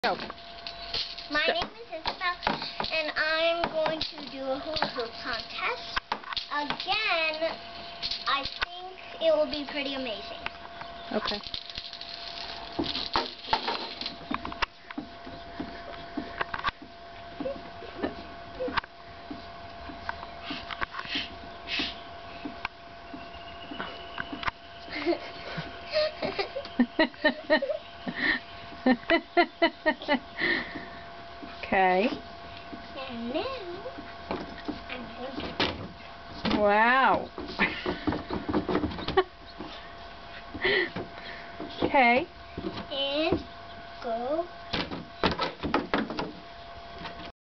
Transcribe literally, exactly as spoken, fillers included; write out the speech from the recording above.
Go. My name is Isabel, and I'm going to do a hula hoop contest. Again, I think it will be pretty amazing. Okay. Okay. And now, I'm going to... Wow. Okay. And go.